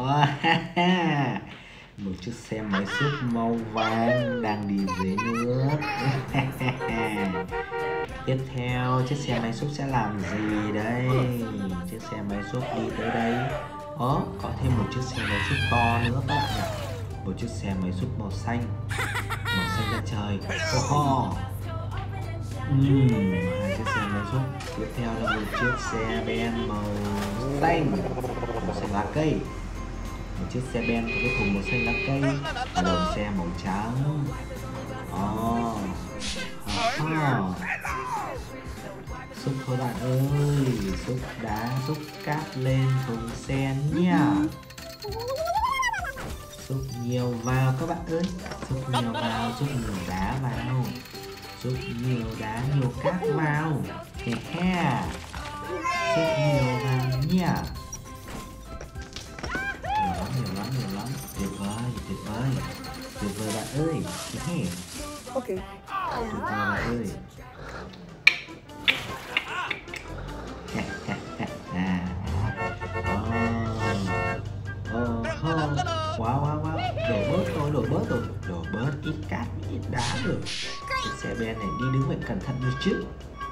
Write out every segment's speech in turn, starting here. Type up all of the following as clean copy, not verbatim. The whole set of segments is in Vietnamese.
Wow. Một chiếc xe máy xúc màu vàng đang đi dưới nước. Tiếp theo chiếc xe máy xúc sẽ làm gì đây? Chiếc xe máy xúc đi tới đây. Có thêm một chiếc xe máy xúc to nữa các bạn ạ. Một chiếc xe máy xúc màu xanh da trời. Hai chiếc xe máy xúc. Tiếp theo là một chiếc xe ben màu xanh lá cây. Một chiếc xe ben có cái thùng màu xanh lá cây và đầu xe màu trắng. Xúc thôi bạn ơi, xúc đá, xúc cát lên thùng xe nha. Xúc nhiều vào các bạn ơi, xúc nhiều vào, xúc nhiều đá vào, xúc nhiều đá, nhiều cát vào. Xúc nhiều vào nha. Nhiều lắm. Tuyệt vời bạn ơi. Ok. Tuyệt vời bạn ơi. Wow. Đổ bớt ít cát, ít đá được. Chiếc xe ben này đi đứng phải cẩn thận như chứ.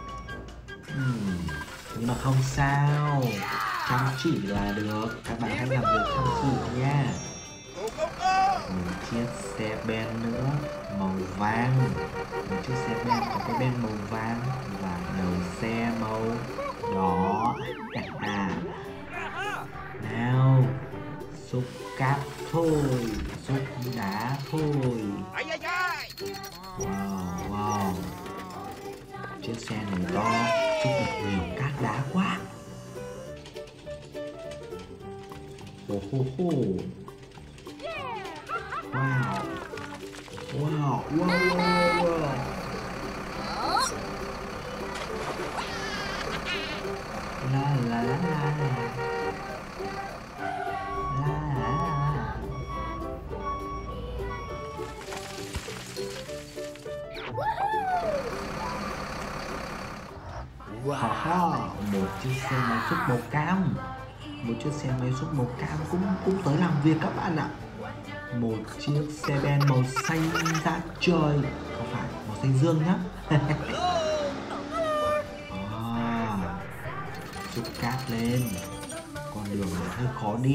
Nhưng mà không sao, chăm chỉ là được. Các bạn hãy làm việc chăm chỉ nha. Một chiếc xe ben nữa màu vàng. Một chiếc xe ben có cái ben màu vàng và đầu xe màu đỏ. Nào, xúc cát thôi, xúc đá thôi. Wow. Chiếc xe này to, xúc được nhiều cát đá quá. Wow. La. Một chiếc xe máy xúc màu cam. Một chiếc xe máy xúc màu cam cũng tới làm việc các bạn ạ. Một chiếc xe ben màu xanh da trời, không phải màu xanh dương nhá. Xúc cát lên, con đường này hơi khó đi.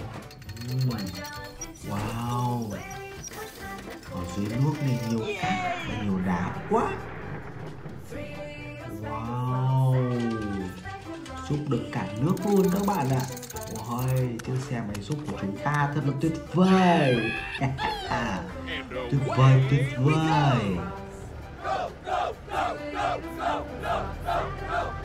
Wow, ở dưới nước này nhiều cát và nhiều đá quá. Wow, xúc được cả nước luôn các bạn ạ. Ôi, chiếc xe máy xúc của chúng ta thật là tuyệt vời. Tuyệt vời.